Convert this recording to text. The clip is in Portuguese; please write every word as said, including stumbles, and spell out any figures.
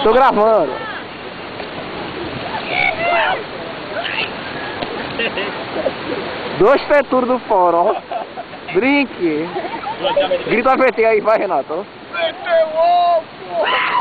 Tô gravando. Dois feturos do fórum, ó. Brinque. Grita V T aí, vai, Renato. V T louco!